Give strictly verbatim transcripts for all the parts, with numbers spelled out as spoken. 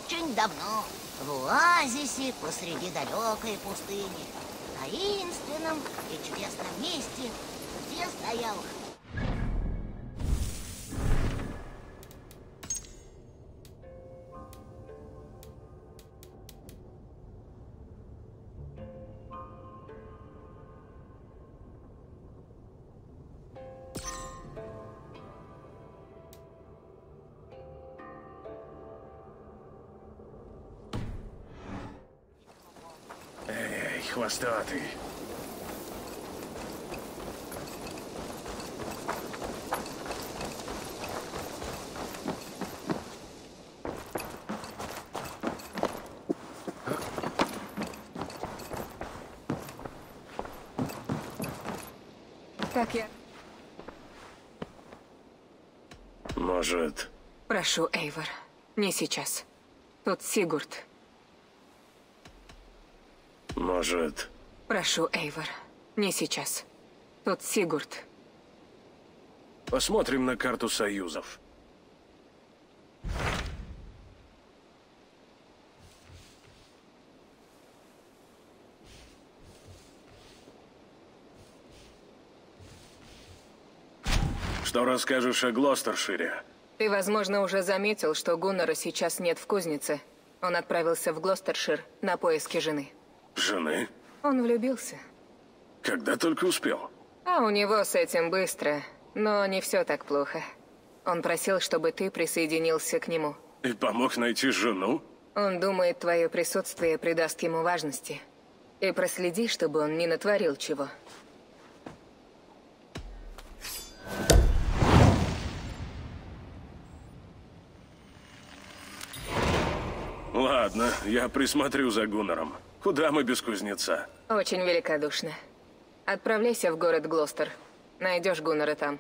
очень давно, в оазисе посреди далекой пустыни, в таинственном и чудесном месте, где стоял... Эй, хвостатый. Так я... Может... Прошу, Эйвор, не сейчас. Тут Сигурд. Может... Прошу, Эйвор, не сейчас. Тут Сигурд. Посмотрим на карту союзов. Что расскажешь о Глостершире? Ты, возможно, уже заметил, что Гуннара сейчас нет в кузнице. Он отправился в Глостершир на поиски жены. Жены? Он влюбился. Когда только успел. А у него с этим быстро, но не все так плохо. Он просил, чтобы ты присоединился к нему. И помог найти жену? Он думает, твое присутствие придаст ему важности. И проследи, чтобы он не натворил чего. Ладно, я присмотрю за Гуннаром. Куда мы без кузнеца? Очень великодушно. Отправляйся в город Глостер. Найдешь Гуннара там.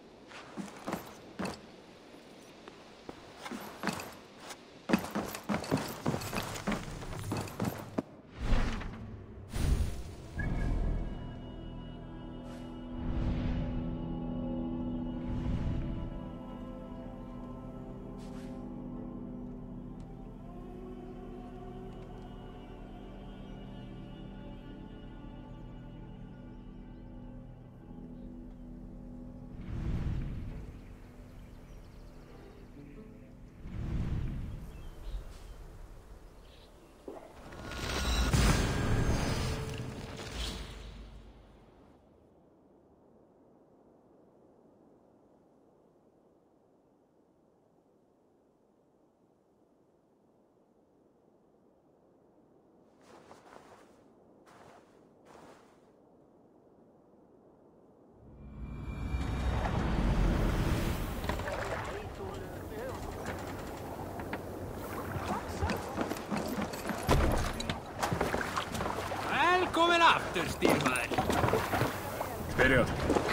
Вперед!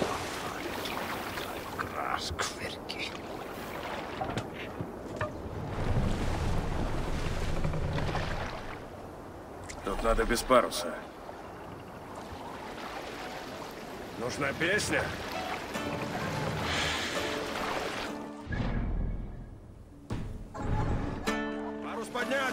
Раскверки. Тут надо без паруса. Нужна песня? Парус поднять!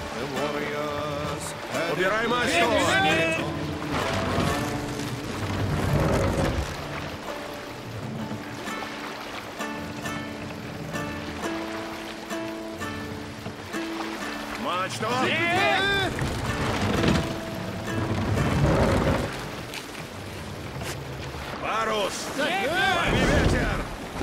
Убирай мачту! Что? Парус! Лови ветер!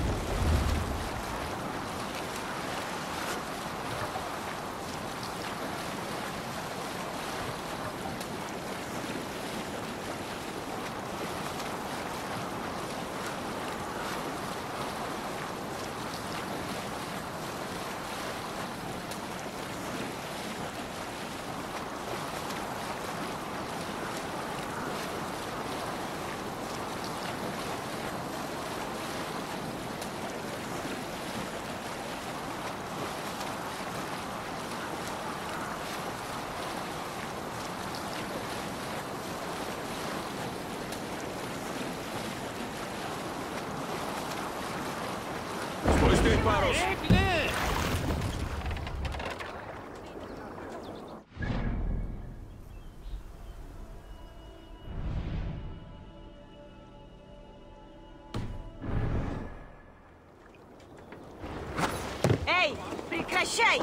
Спустить парус! Эй, прекращай!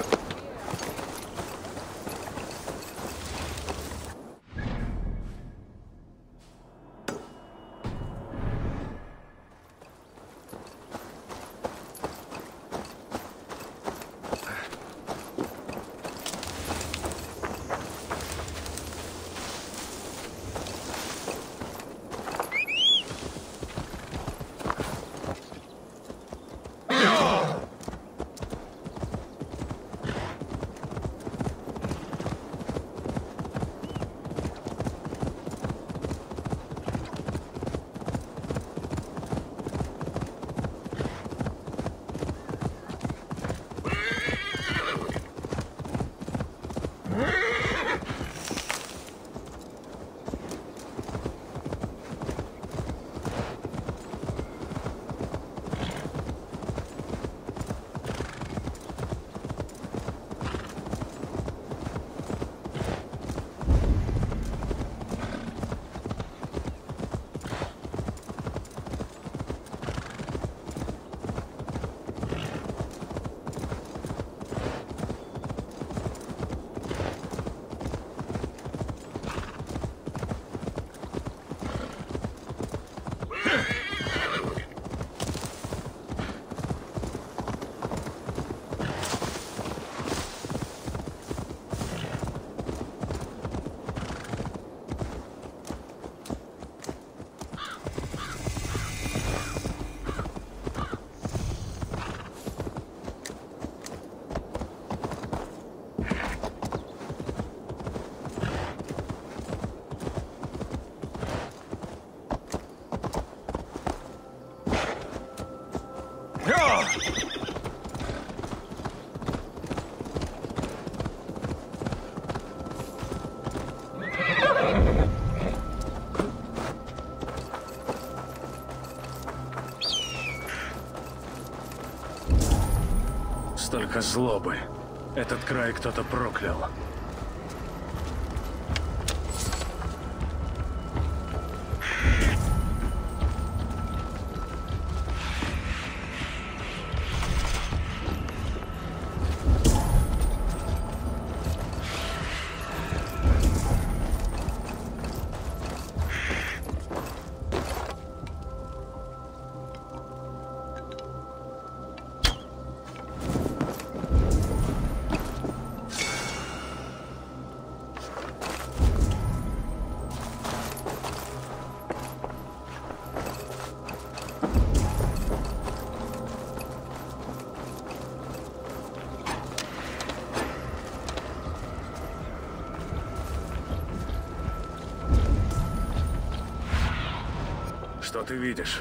Столько злобы. Этот край кто-то проклял. Что ты видишь?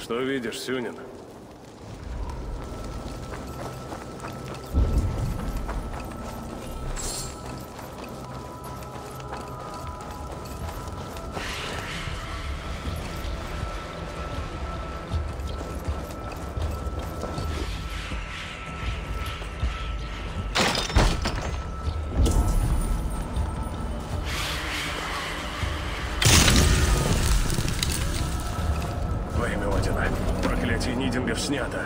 Что видишь, Сюнин? Во имя Одина. Проклятие Нидингов снято.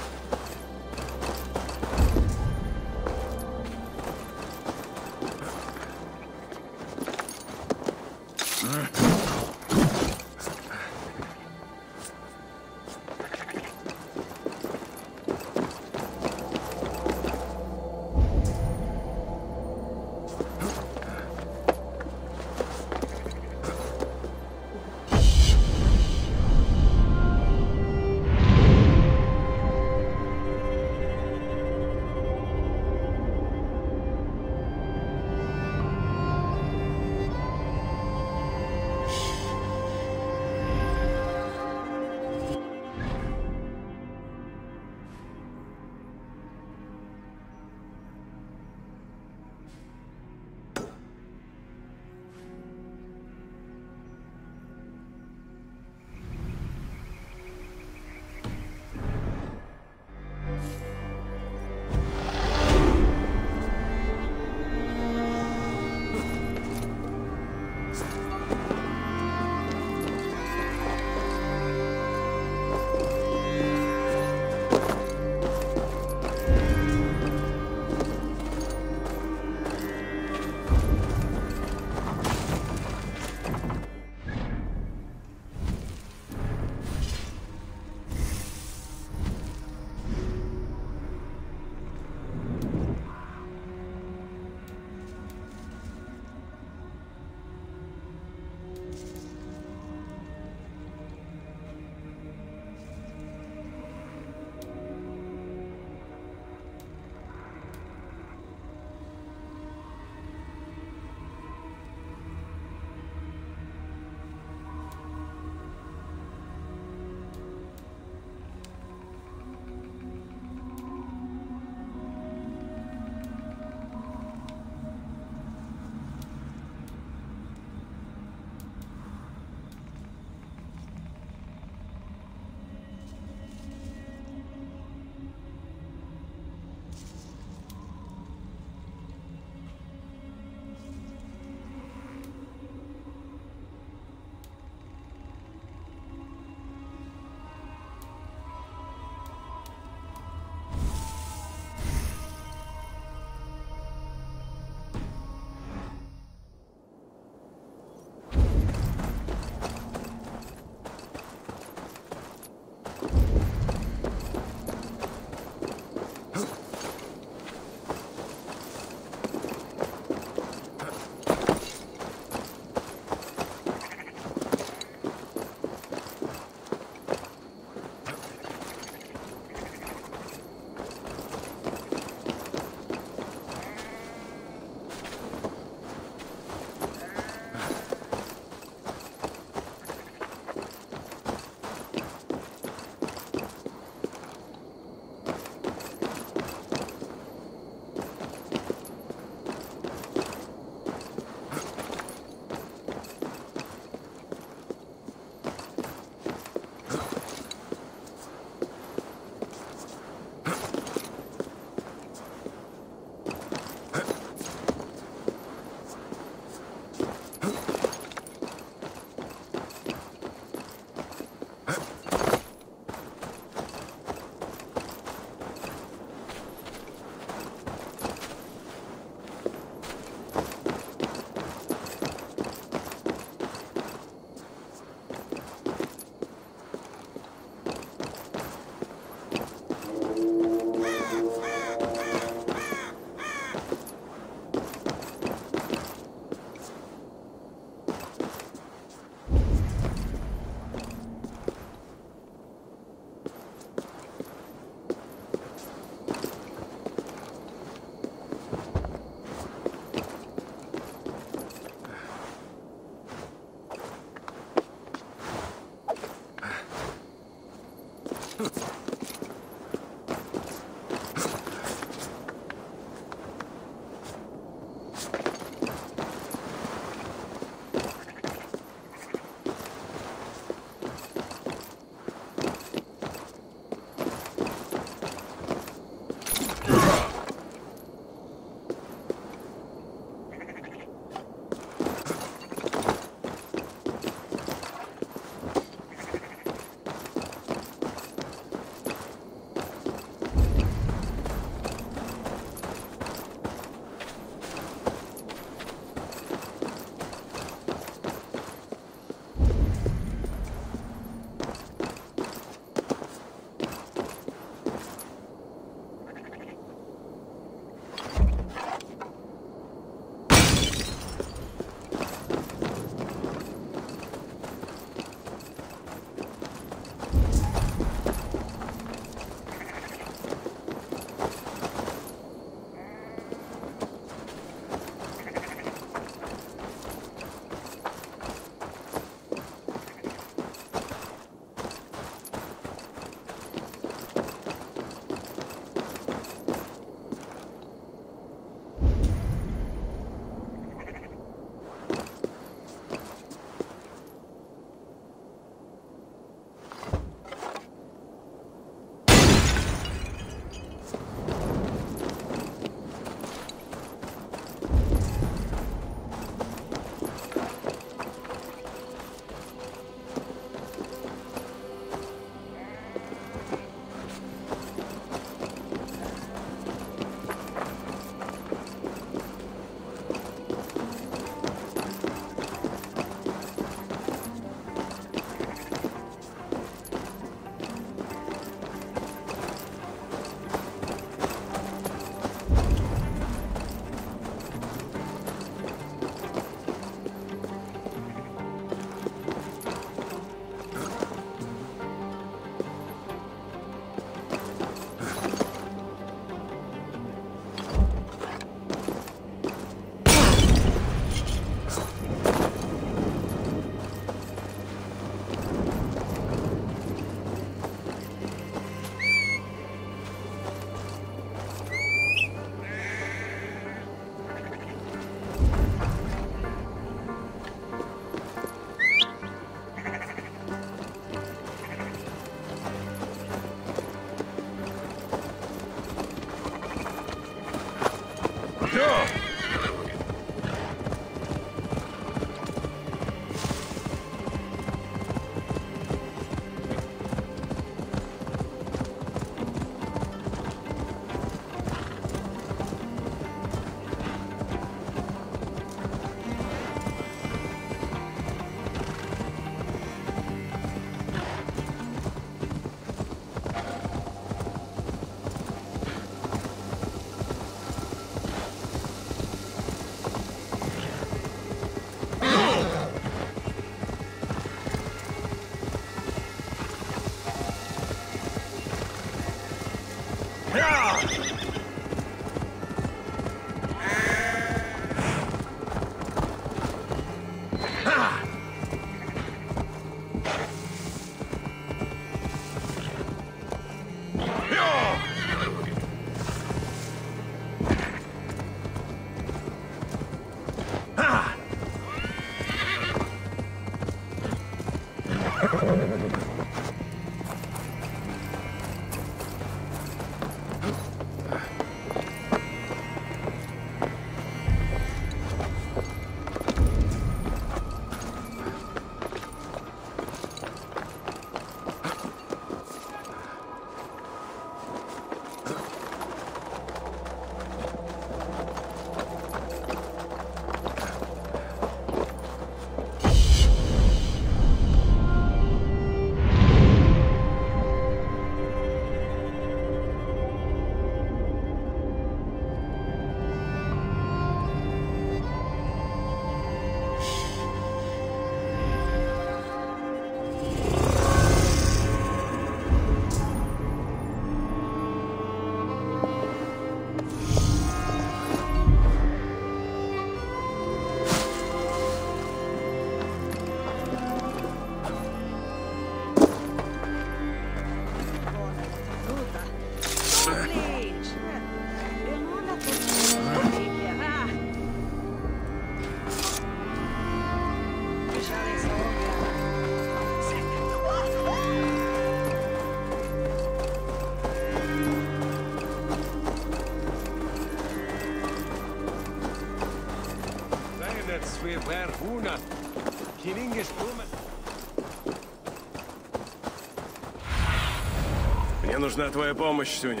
Мне нужна твоя помощь, Сюнин.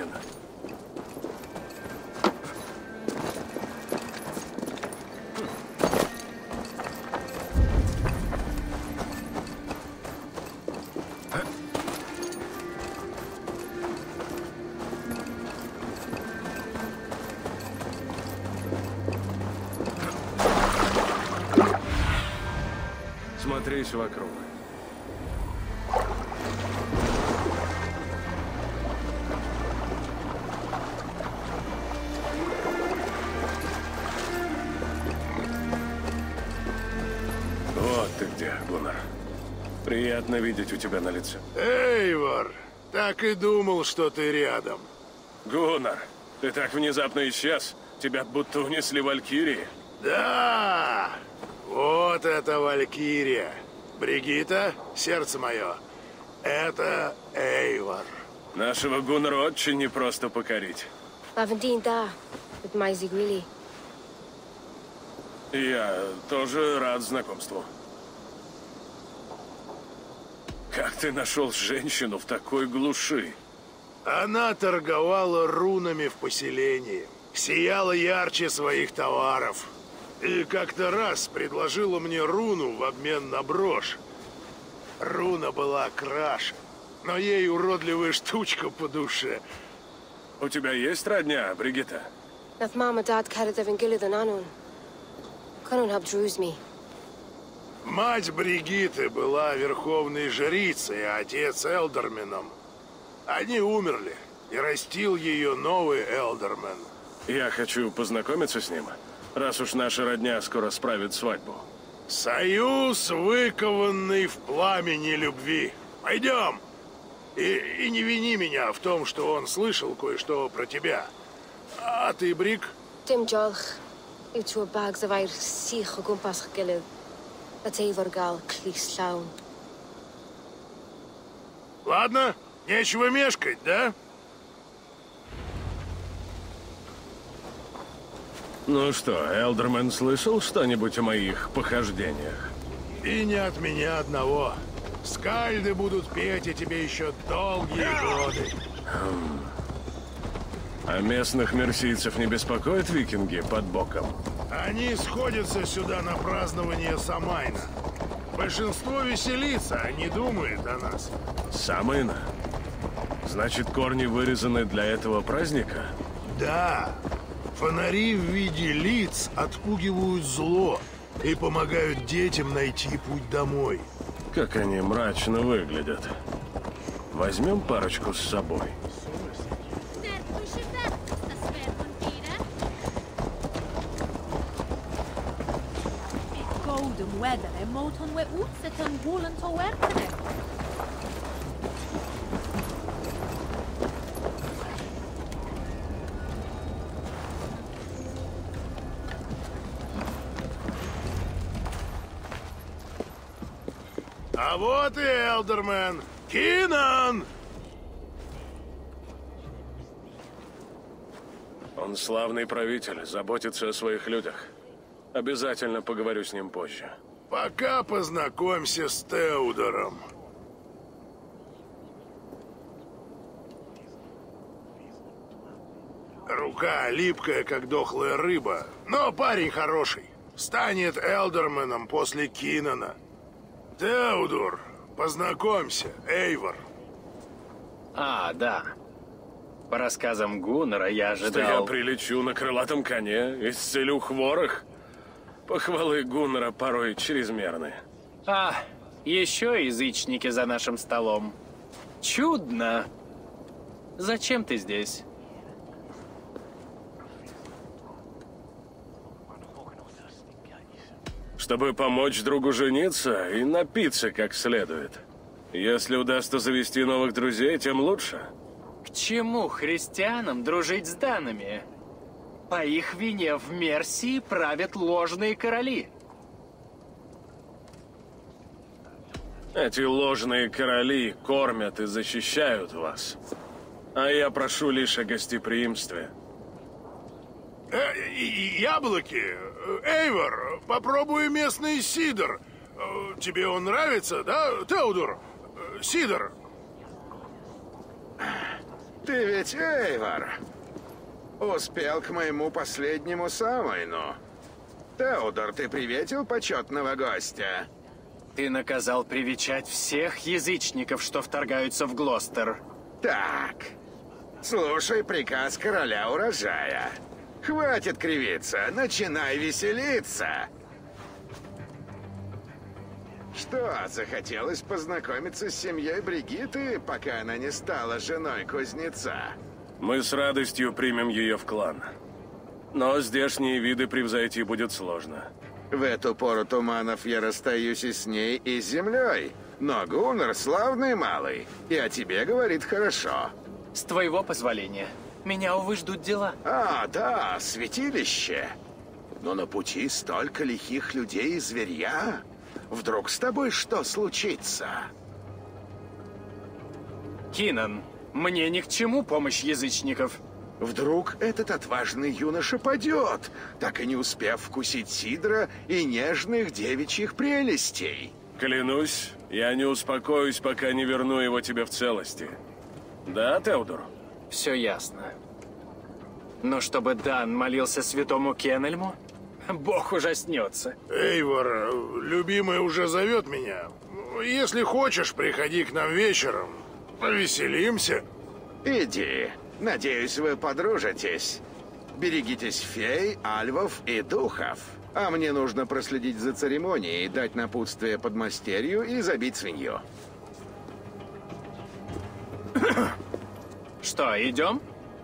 Смотрись вокруг. Вот ты где, Гуннар. Приятно видеть у тебя на лице. Эйвор, так и думал, что ты рядом. Гуннар, ты так внезапно исчез. Тебя будто унесли валькирии. Да, вот это Валькирия. Бригитта, сердце мое, это Эйвор. Нашего Гуннара очень непросто покорить. Лавандин, да, with my Zigmili. Я тоже рад знакомству. Как ты нашел женщину в такой глуши? Она торговала рунами в поселении. Сияла ярче своих товаров. И как-то раз предложила мне руну в обмен на брошь. Руна была краше, но ей уродливая штучка по душе. У тебя есть родня, Бригитта? Nath mam a dad carried evan gilid an anun. Cannon hab drews me. Мать Бригитты была верховной жрицей, а отец Элдерменом. Они умерли, и растил ее новый Элдермен. Я хочу познакомиться с ним, раз уж наша родня скоро справит свадьбу. Союз, выкованный в пламени любви. Пойдем. И, и не вини меня в том, что он слышал кое-что про тебя. А ты, Брик? Dim jolch. Yw trwy bags of air sych o gwmpas ch gilydd. A teifor gal clis llawn. Ладно, нечего мешкать, да? Ну что, Элдермен слышал что-нибудь о моих похождениях? И не от меня одного. Скальды будут петь о тебе еще долгие годы. А местных мерсийцев не беспокоят викинги под боком? Они сходятся сюда на празднование Самайна. Большинство веселится, а не думает о нас. Самайна? Значит, корни вырезаны для этого праздника? Да. Фонари в виде лиц отпугивают зло и помогают детям найти путь домой. Как они мрачно выглядят. Возьмем парочку с собой. dum wedere moton we utsetan hulen to werkene. А вот и Элдермен. Кинан! Он славный правитель, заботится о своих людях. Обязательно поговорю с ним позже. Пока познакомься с Теодором. Рука липкая, как дохлая рыба, но парень хороший. Станет Элдерменом после Кинана. Теодор, познакомься, Эйвор. А, да. По рассказам Гуннера я ожидал... Что я прилечу на крылатом коне, исцелю хворых? Похвалы Гуннера порой чрезмерны. А, еще язычники за нашим столом. Чудно. Зачем ты здесь? Чтобы помочь другу жениться и напиться как следует. Если удастся завести новых друзей, тем лучше. К чему христианам дружить с данными? По их вине в Мерсии правят ложные короли. Эти ложные короли кормят и защищают вас. А я прошу лишь о гостеприимстве. Э, и- яблоки? Эйвор, попробуй местный сидр. Э, Тебе он нравится, да, Теодор? Э, Сидр. Ты ведь Эйвор. Успел к моему последнему Самайну. Теодор, ты приветил почетного гостя? Ты наказал привечать всех язычников, что вторгаются в Глостер. Так, слушай приказ короля урожая. Хватит кривиться, начинай веселиться. Что, захотелось познакомиться с семьей Бригитты, пока она не стала женой кузнеца? Мы с радостью примем ее в клан. Но здешние виды превзойти будет сложно. В эту пору туманов я расстаюсь и с ней, и с землей. Но Гуннер славный малый, и о тебе говорит хорошо. С твоего позволения. Меня, увы, ждут дела. А, да, святилище. Но на пути столько лихих людей и зверья. Вдруг с тобой что случится? Кинан, мне ни к чему помощь язычников. Вдруг этот отважный юноша падет, так и не успев вкусить сидра и нежных девичьих прелестей. Клянусь, я не успокоюсь, пока не верну его тебе в целости. Да, Теодор? Все ясно. Но чтобы Дан молился святому Кеннельму, Бог ужаснется. Эйвор, любимый уже зовет меня. Если хочешь, приходи к нам вечером. Повеселимся. Иди. Надеюсь, вы подружитесь. Берегитесь фей, альвов и духов. А мне нужно проследить за церемонией, дать напутствие подмастерью и забить свинью. Что, идем?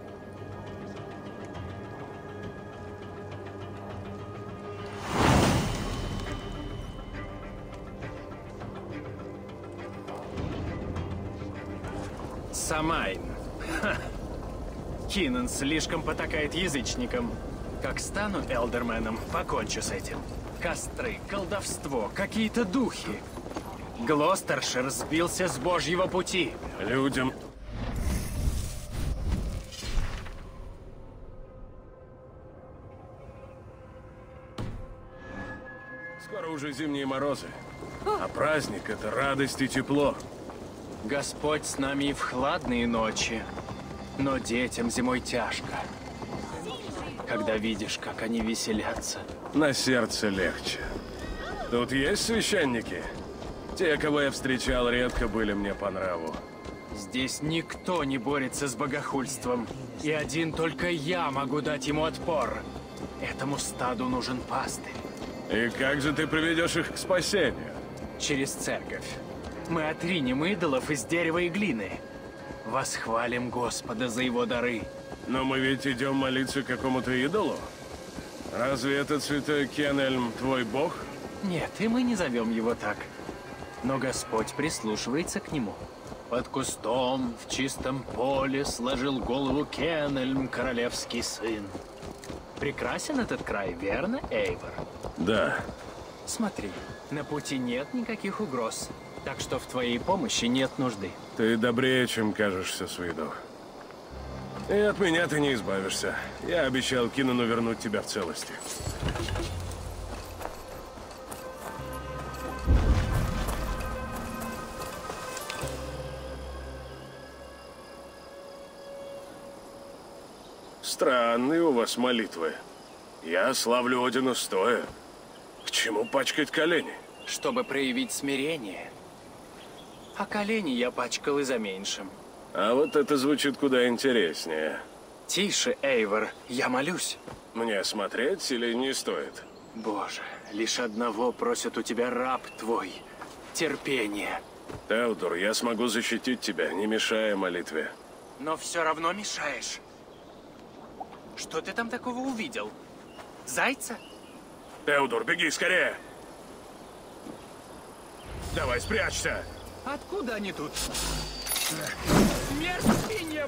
Самайн. Ха. Кинан слишком потакает язычникам. Как стану Элдерменом, покончу с этим. Костры, колдовство, какие-то духи. Глостершир сбился с Божьего пути. Людям... Скоро уже зимние морозы. А праздник — это радость и тепло. Господь с нами и в хладные ночи. Но детям зимой тяжко. Когда видишь, как они веселятся. На сердце легче. Тут есть священники? Те, кого я встречал, редко были мне по нраву. Здесь никто не борется с богохульством. И один только я могу дать ему отпор. Этому стаду нужен пастырь. И как же ты приведешь их к спасению? Через церковь. Мы отринем идолов из дерева и глины. Восхвалим Господа за его дары. Но мы ведь идем молиться какому-то идолу? Разве этот святой Кеннельм твой бог? Нет, и мы не зовем его так. Но Господь прислушивается к нему. Под кустом в чистом поле сложил голову Кенельм, королевский сын. Прекрасен этот край, верно, Эйвор? Да. Смотри, на пути нет никаких угроз, так что в твоей помощи нет нужды. Ты добрее, чем кажешься с виду. И от меня ты не избавишься. Я обещал Кинану вернуть тебя в целости. Странные у вас молитвы. Я славлю Одина стоя. К чему пачкать колени? Чтобы проявить смирение. А колени я пачкал и за меньшим. А вот это звучит куда интереснее. Тише, Эйвор, я молюсь. Мне смотреть или не стоит? Боже, лишь одного просит у тебя раб твой. Терпение. Теодор, я смогу защитить тебя, не мешая молитве. Но все равно мешаешь. Что ты там такого увидел? Зайца? Теодор, беги скорее! Давай, спрячься! Откуда они тут? Смерть свиньям!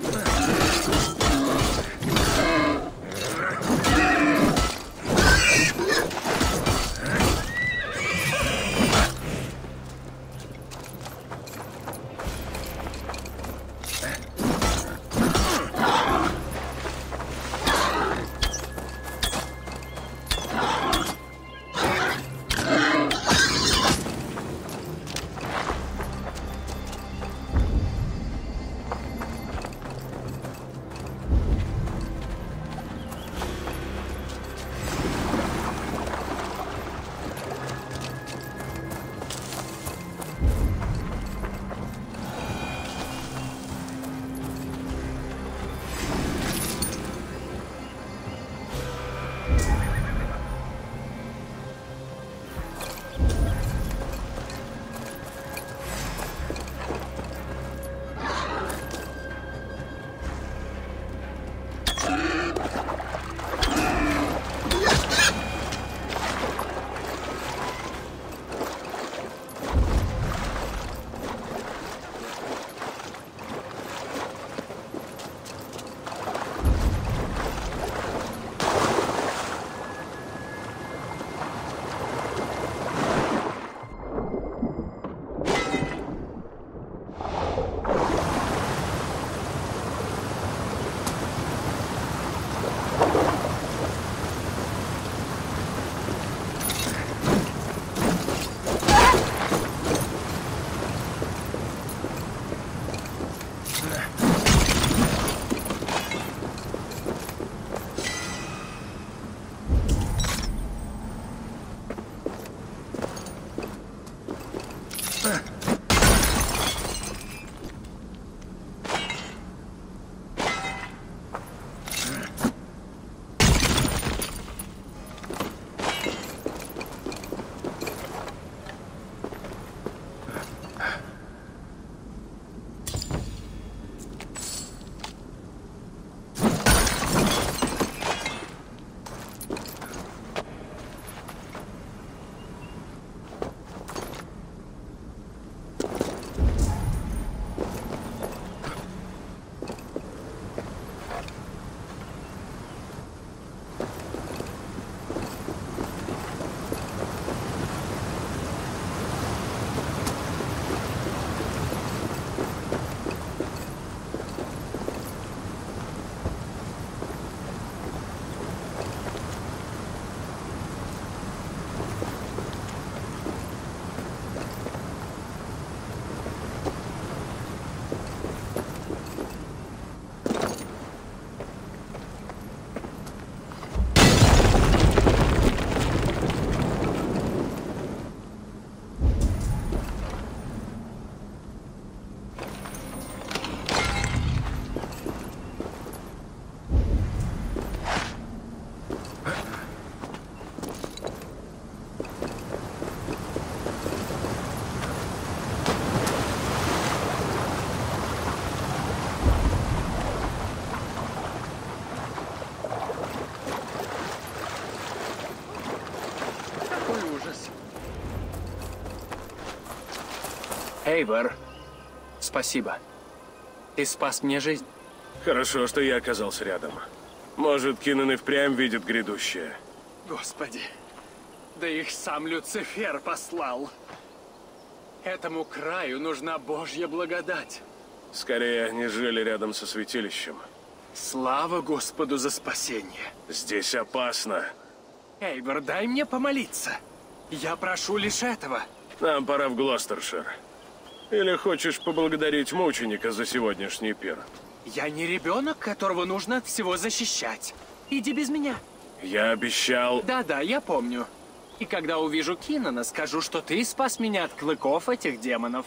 Эйвор, спасибо. Ты спас мне жизнь. Хорошо, что я оказался рядом. Может, Кинан и впрямь видит грядущее. Господи, да их сам Люцифер послал. Этому краю нужна Божья благодать. Скорее, они жили рядом со святилищем. Слава Господу за спасение. Здесь опасно. Эйвор, дай мне помолиться. Я прошу лишь этого. Нам пора в Глостершир. Или хочешь поблагодарить мученика за сегодняшний пир? Я не ребенок, которого нужно от всего защищать. Иди без меня. Я обещал... Да-да, я помню. И когда увижу Кинана, скажу, что ты спас меня от клыков этих демонов.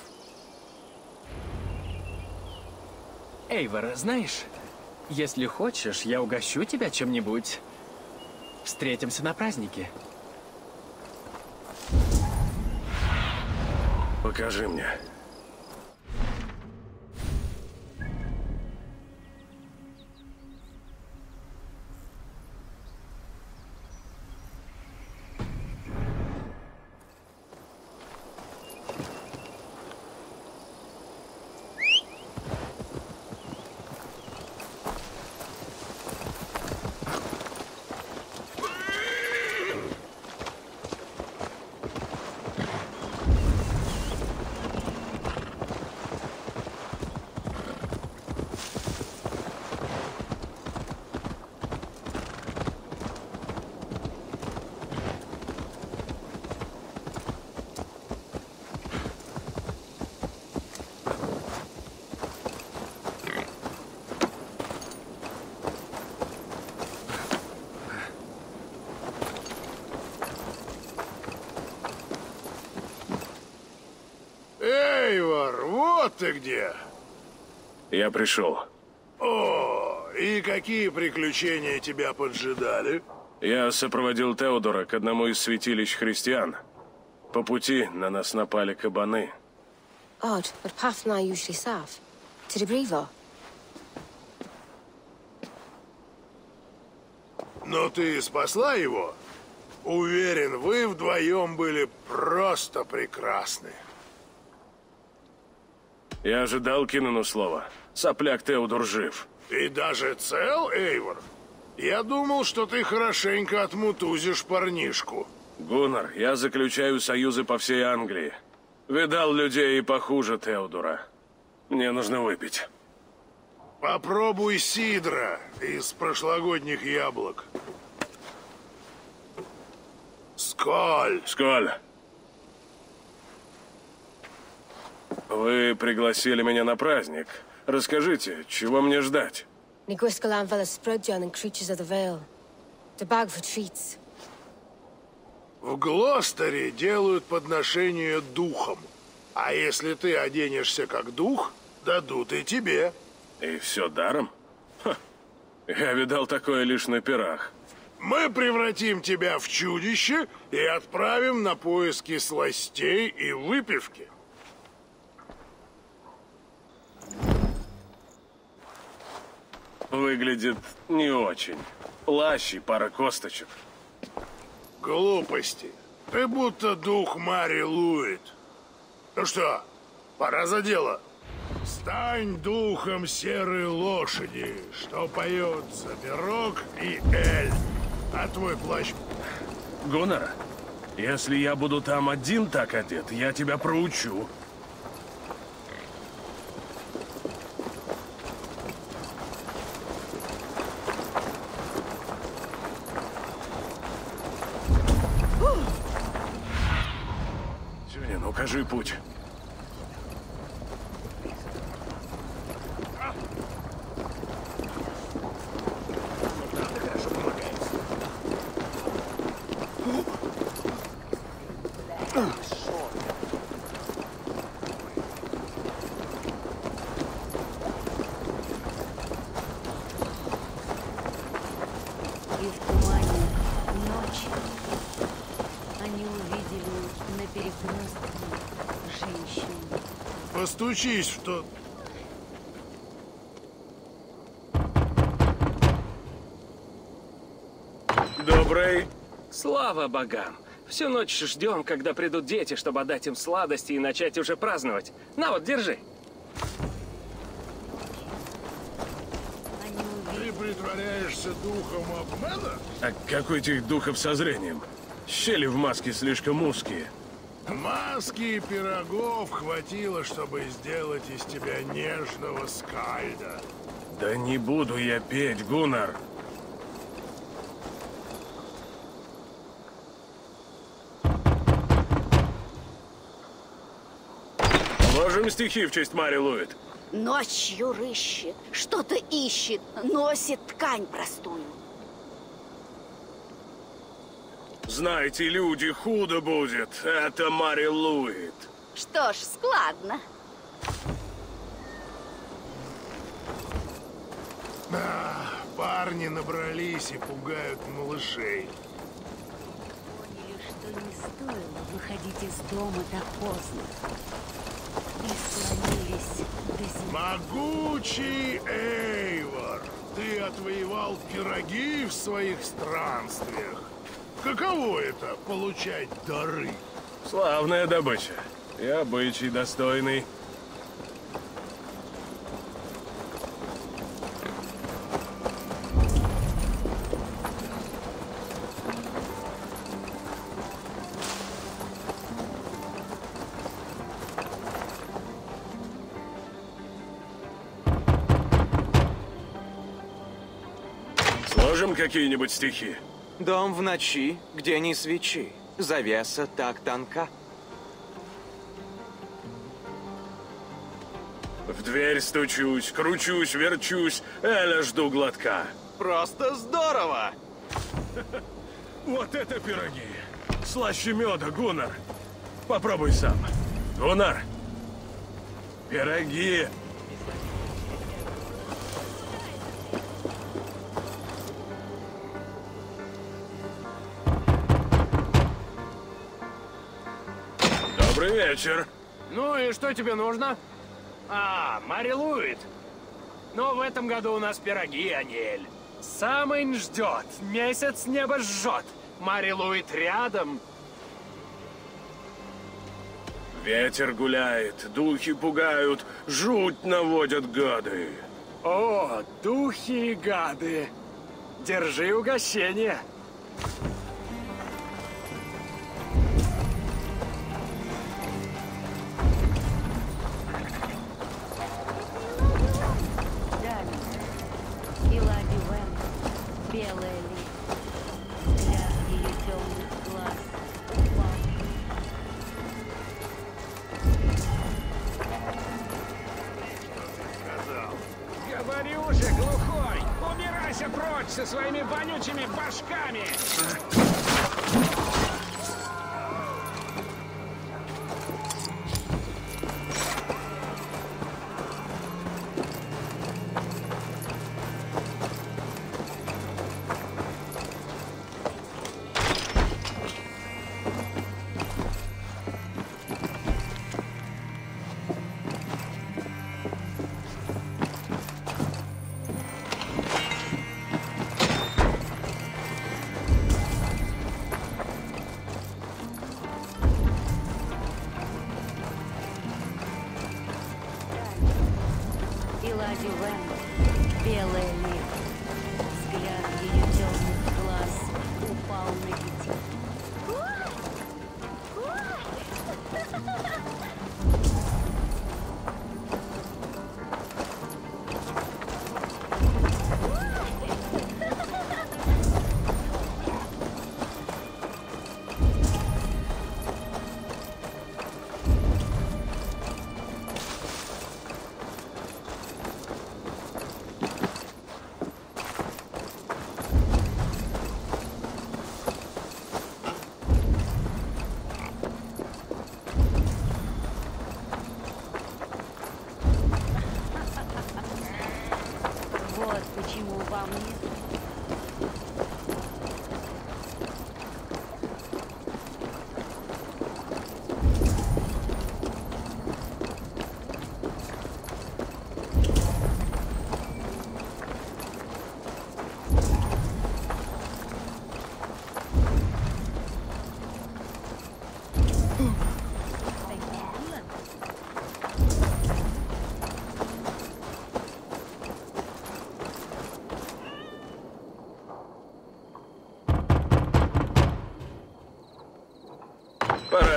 Эйвор, знаешь, если хочешь, я угощу тебя чем-нибудь. Встретимся на празднике. Покажи мне. Эйвор, вот ты где! Я пришел. О, и какие приключения тебя поджидали? Я сопроводил Теодора к одному из святилищ христиан. По пути на нас напали кабаны. Odd, but path now usually safe. To the Brevo. Но ты спасла его? Уверен, вы вдвоем были просто прекрасны. Я ожидал Кинану слова. Сопляк Теодор жив. И даже цел, Эйвор? Я думал, что ты хорошенько отмутузишь парнишку. Гуннар, я заключаю союзы по всей Англии. Видал людей и похуже Теодора. Мне нужно выпить. Попробуй сидра из прошлогодних яблок. Сколь! Сколь! Вы пригласили меня на праздник. Расскажите, чего мне ждать? Ni gwisgo lan fel y sbrydion and creatures of the Vale. The bag for treats. В Глостере делают подношение духом. А если ты оденешься как дух, дадут и тебе. И все даром? Ха. Я видал такое лишь на пирах. Мы превратим тебя в чудище и отправим на поиски сластей и выпивки. Выглядит не очень. Плащ и пара косточек. Глупости. Ты будто дух Мари Луид. Ну что, пора за дело. Стань духом серой лошади, что поет Заберок и Эль. А твой плащ? Гуннар, если я буду там один так одет, я тебя проучу. Сюнин, укажи путь. И в тумане ночи они увидели на перекрестке женщину. Постучись в тот... Добрый. Слава богам! Всю ночь ждем, когда придут дети, чтобы отдать им сладости и начать уже праздновать. На вот, держи. Ты притворяешься духом обмана? А как у этих духов со зрением? Щели в маске слишком узкие. Маски и пирогов хватило, чтобы сделать из тебя нежного скальда. Да не буду я петь, Гуннар. Ложим стихи в честь Мари Луид. Ночью рыщет, что-то ищет, носит ткань простую. Знаете, люди, худо будет. Это Мари Луид. Что ж, складно. А, парни набрались и пугают малышей. Поняли, что не стоило выходить из дома так поздно. И склонились до земли. Могучий Эйвор, ты отвоевал пироги в своих странствиях. Каково это — получать дары? Славная добыча. И обычай достойный. Сложим какие-нибудь стихи? Дом в ночи, где ни свечи, завеса так тонка. В дверь стучусь, кручусь, верчусь, эля жду глотка. Просто здорово! Вот это пироги! Слаще меда, Гуннар! Попробуй сам. Гуннар! Пироги! Добрый вечер. Ну и что тебе нужно? А, Мари Луид. Но в этом году у нас пироги, а не эль. Самый ждет, месяц небо жжет. Мари Луид рядом. Ветер гуляет, духи пугают, жуть наводят гады. О, духи и гады. Держи угощение. Белая ли, взгляд ее темных глаз упал. Говорю же, глухой, убирайся прочь со своими вонючими башками! Белая ли, взгляд ее темных глаз упал на детей. Вот почему вам не...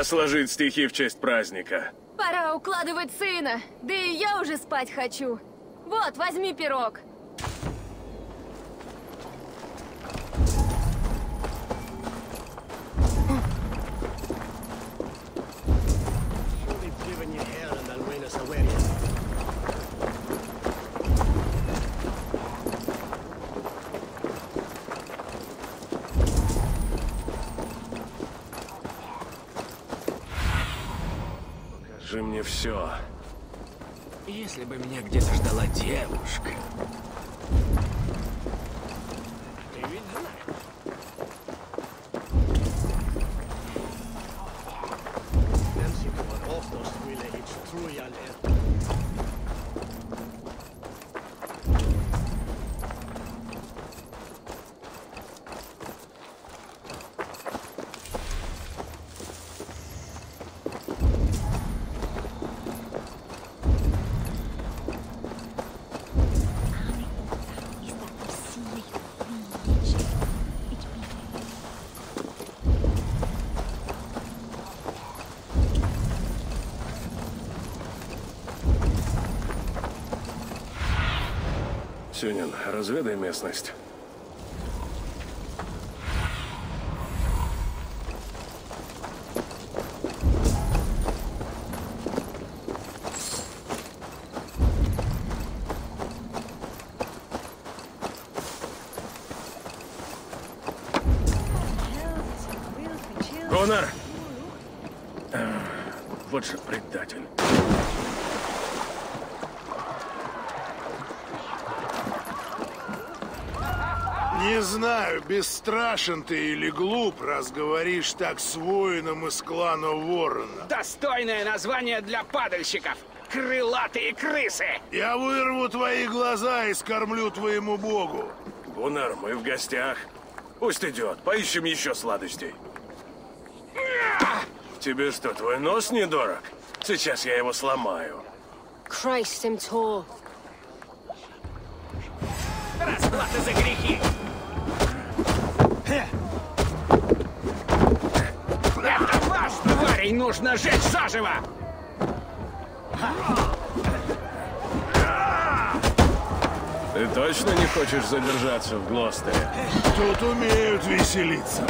Пора сложить стихи в честь праздника. Пора укладывать сына. Да и я уже спать хочу. Вот, возьми пирог. Покажи мне все. Если бы меня где-то ждала девушка. Ты ведь знаешь. Сюнин, разведай местность. Конор! Вот же предатель. Не знаю, бесстрашен ты или глуп, раз говоришь так с воином из клана Ворона. Достойное название для падальщиков. Крылатые крысы. Я вырву твои глаза и скормлю твоему богу. Гуннар, мы в гостях. Пусть идет, поищем еще сладостей. Тебе что, твой нос недорог? Сейчас я его сломаю. Christ, I'm tall. Расплата за грехи. Это вас, тварей, нужно сжечь заживо! Ты точно не хочешь задержаться в Глостере? Тут умеют веселиться.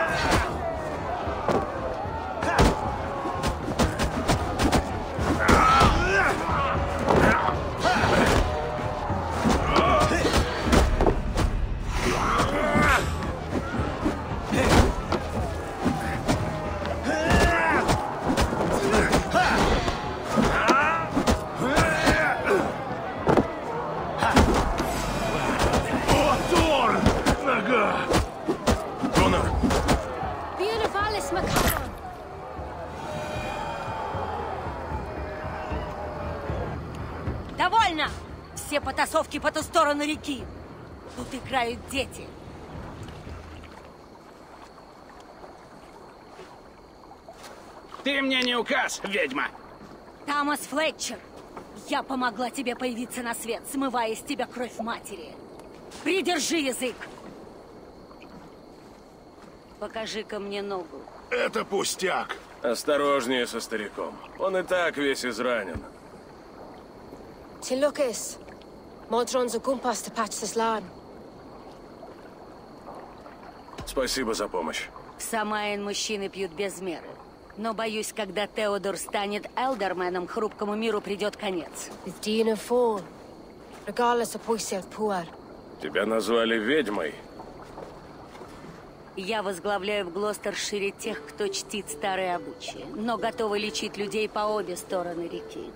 Довольно! Все потасовки по ту сторону реки. Тут играют дети. Ты мне не указ, ведьма! Томас Флетчер, я помогла тебе появиться на свет, смывая из тебя кровь матери. Придержи язык! Покажи-ка мне ногу. Это пустяк. Осторожнее со стариком. Он и так весь изранен. Ti'n lwcus. Modrons o gwmpas dy patch slán. Спасибо за помощь. В Самайн мужчины пьют без меры. Но боюсь, когда Теодор станет Элдерменом, хрупкому миру придет конец. Дина Фол. Regardless of pwysedd pŵar. Тебя назвали ведьмой? Я возглавляю в Глостершире тех, кто чтит старые обычаи, но готовы лечить людей по обе стороны реки.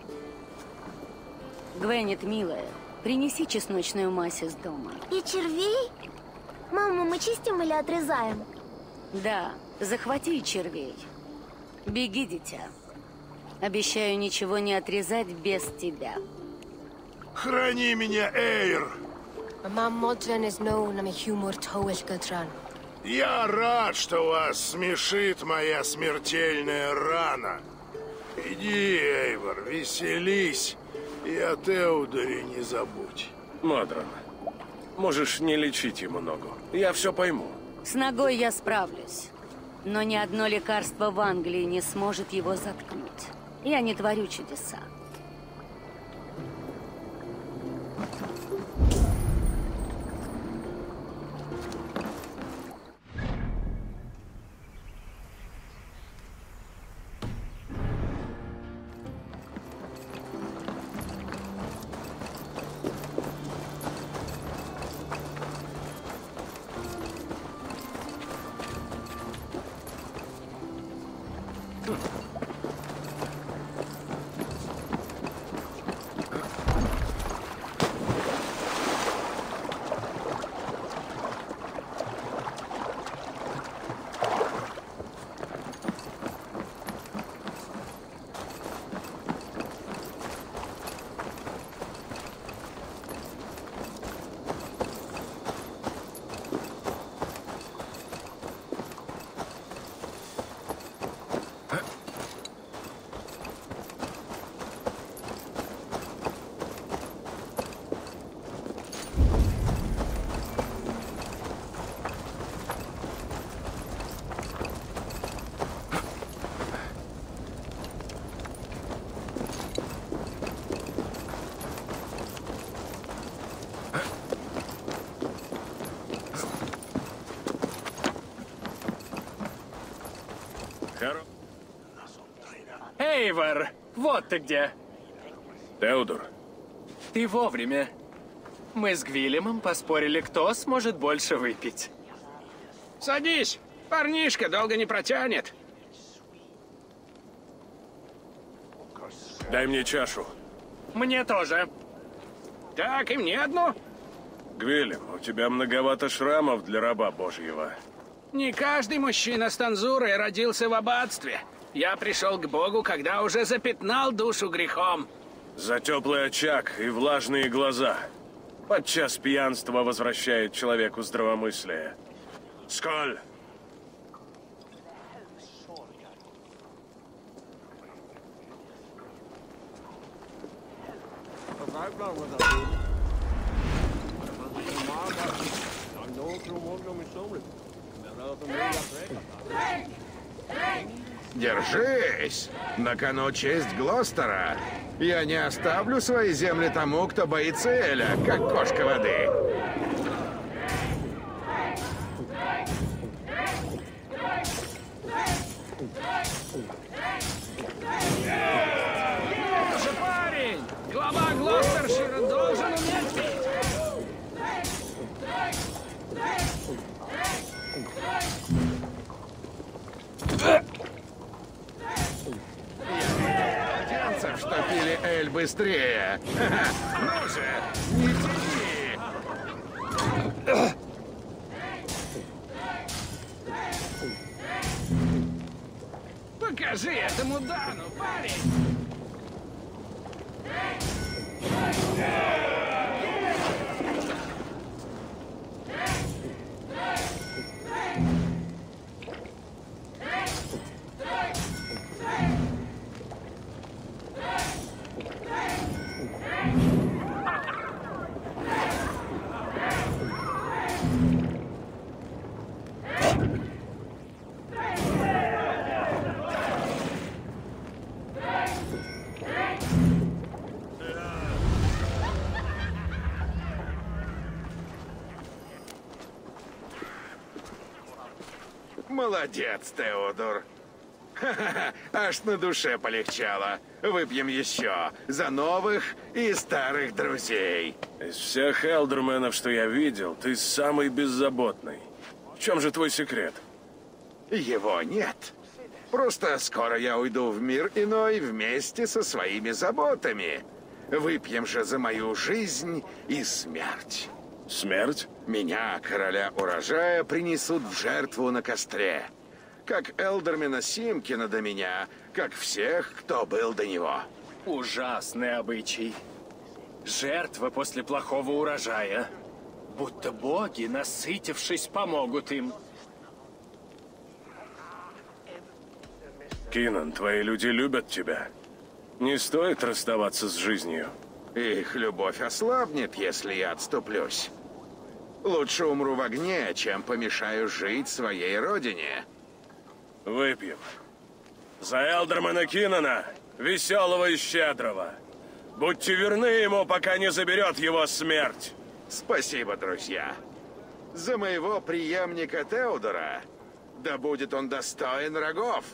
Гвенет, милая, принеси чесночную мазь из дома. И червей? Мама, мы чистим или отрезаем? Да, захвати червей. Беги, дитя. Обещаю ничего не отрезать без тебя. Храни меня, Эйр! Mam Modron is known am humor tywyll gydran. Я рад, что вас смешит моя смертельная рана. Иди, Эйвор, веселись. И о Теодоре не забудь. Модрон, можешь не лечить ему ногу. Я все пойму. С ногой я справлюсь. Но ни одно лекарство в Англии не сможет его заткнуть. Я не творю чудеса. Эйвор, вот ты где. Теодор. Ты вовремя. Мы с Гвиллемом поспорили, кто сможет больше выпить. Садись, парнишка долго не протянет. Дай мне чашу. Мне тоже. Так, и мне одну. Гвиллем, у тебя многовато шрамов для раба Божьего. Не каждый мужчина с танзурой родился в аббатстве. Я пришел к Богу, когда уже запятнал душу грехом. За теплый очаг и влажные глаза. Подчас пьянство возвращает человеку здравомыслие. Сколь! Держись! На кону честь Глостера. Я не оставлю свои земли тому, кто боится Эля, как кошка воды. Это же парень! Глава Глостершира должен уметь пить! Младенцев, что пили Эль быстрее. Ну же, не тяни! Покажи этому Дану, парень! Молодец, Теодор. Ха-ха-ха, аж на душе полегчало. Выпьем еще за новых и старых друзей. Из всех элдерменов, что я видел, ты самый беззаботный. В чем же твой секрет? Его нет. Просто скоро я уйду в мир иной вместе со своими заботами. Выпьем же за мою жизнь и смерть. Смерть? Меня, короля урожая, принесут в жертву на костре. Как Элдермена Симкина до меня, как всех, кто был до него. Ужасный обычай. Жертва после плохого урожая. Будто боги, насытившись, помогут им. Кинан, твои люди любят тебя. Не стоит расставаться с жизнью. Их любовь ослабнет, если я отступлюсь. Лучше умру в огне, чем помешаю жить своей родине. Выпьем. За Элдермана Киннона, веселого и щедрого. Будьте верны ему, пока не заберет его смерть. Спасибо, друзья. За моего преемника Теодора. Да будет он достоин рогов.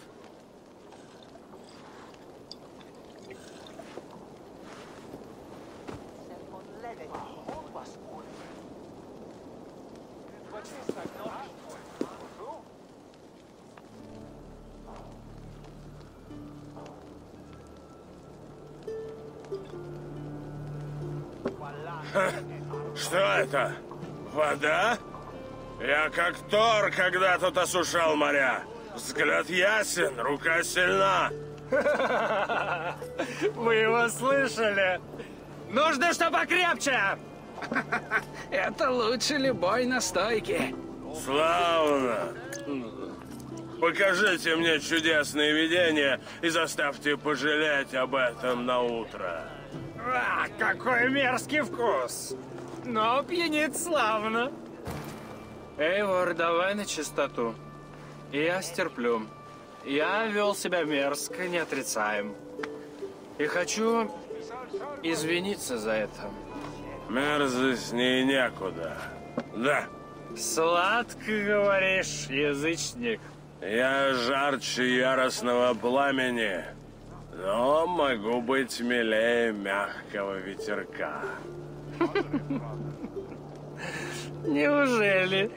Ха, что это? Вода? Я как Тор, когда тут осушал моря. Взгляд ясен, рука сильна. Вы его слышали? Нужно, что покрепче! Это лучше любой настойки. Славно. Покажите мне чудесные видения и заставьте пожалеть об этом на утро. А, какой мерзкий вкус! Но пьянит славно. Эйвор, давай на чистоту. Я стерплю. Я вел себя мерзко, не отрицаем. И хочу извиниться за это. Мерзость не некуда. Да. Сладко говоришь, язычник. Я жарче яростного пламени, но могу быть милее мягкого ветерка. Неужели?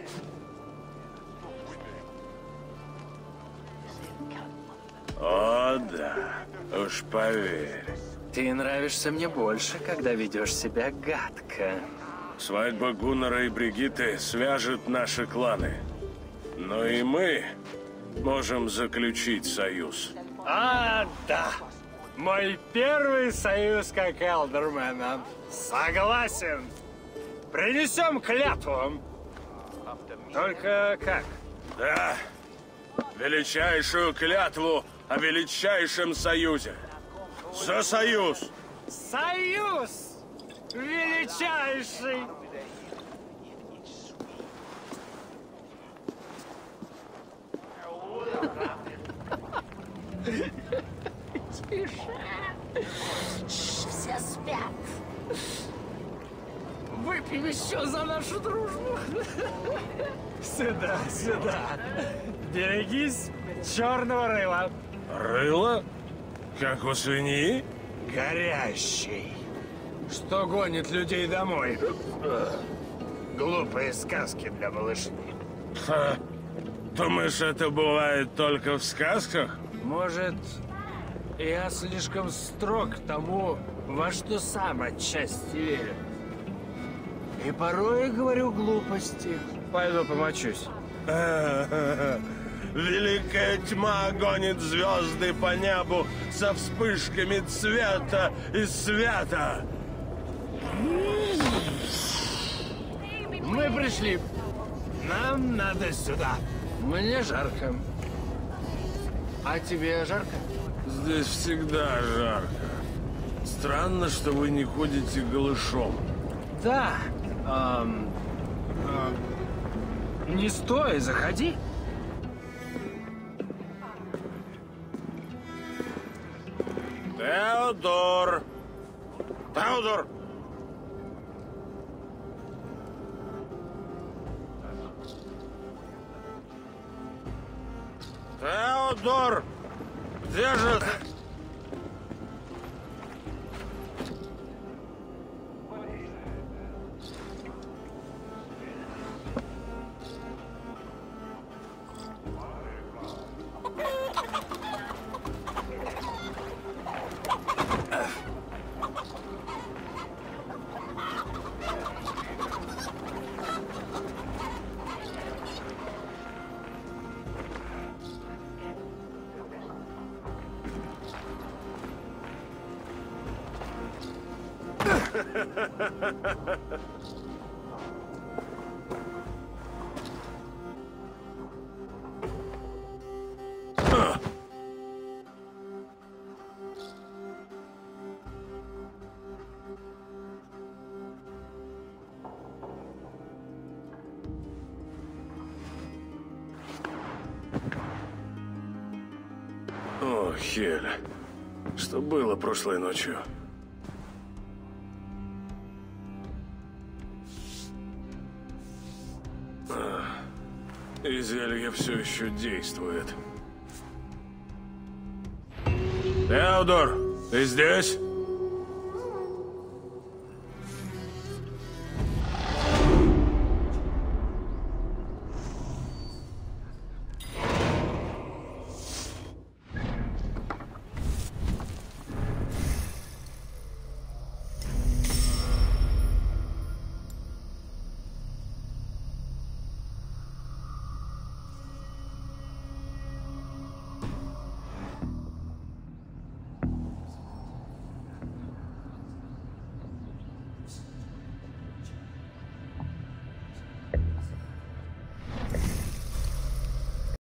О, да. Уж поверь. Ты нравишься мне больше, когда ведешь себя гадко. Свадьба Гуннара и Бригитты свяжет наши кланы. Но и мы можем заключить союз. А, да. Мой первый союз как Элдермена. Согласен. Принесем клятву. Только как? Да. Величайшую клятву о величайшем союзе. За союз! Союз! Величайший! Тише. Все спят. Выпьем еще за нашу дружбу. Сюда, сюда. Берегись черного рыла. Рыло? Как у свиньи? Горящий. Что гонит людей домой? Глупые сказки для малышни. Ха. Думаешь, это бывает только в сказках? Может, я слишком строг к тому, во что сам отчасти верю. И порой говорю глупости. Пойду помочусь. Великая тьма гонит звезды по небу со вспышками цвета и света. Мы пришли. Нам надо сюда. Мне жарко. А тебе жарко? Здесь всегда жарко. Странно, что вы не ходите голышом. Да. Эм, эм, не стой, заходи. Теодор! Теодор! Теодор! Где же ты? Хель, что было прошлой ночью? А, и зелье все еще действует. Теодор, ты здесь?